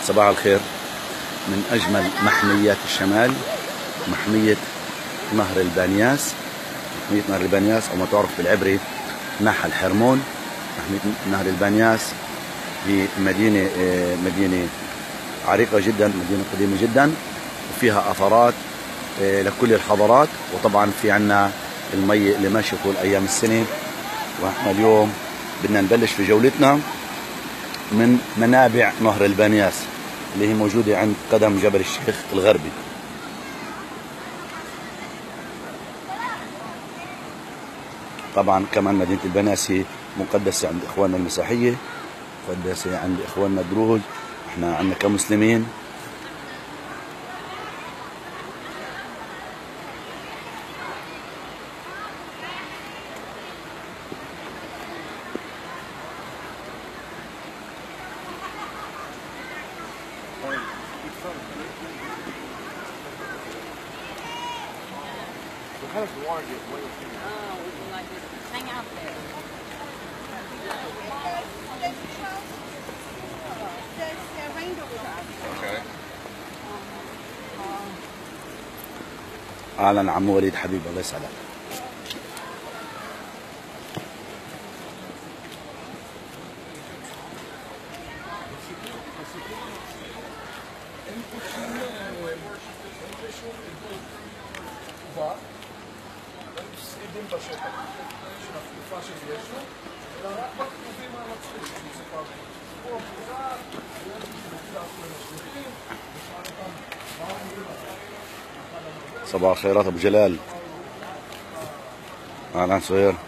صباح الخير. من أجمل محميات الشمال محمية نهر البانياس. محمية نهر البانياس أو ما تعرف بالعبري نحل حرمون. محمية نهر البانياس هي مدينة عريقة جدا، مدينة قديمة جدا، وفيها أثارات لكل الحضارات. وطبعا في عنا المي اللي ماشية طول أيام السنة. وإحنا اليوم بدنا نبلش في جولتنا من منابع نهر البانياس اللي هي موجودة عند قدم جبل الشيخ الغربي. طبعا كمان مدينة البانياس هي مقدسة عند إخواننا المسيحية، مقدسة عند إخواننا الدروز، إحنا عندنا كمسلمين. How does water get way up here? Oh, we can like just hang out there. Okay. أهلا عمو وليد حبيبي، الله يسعدك. صباح الخيرات ابو جلال. اهلا سهير.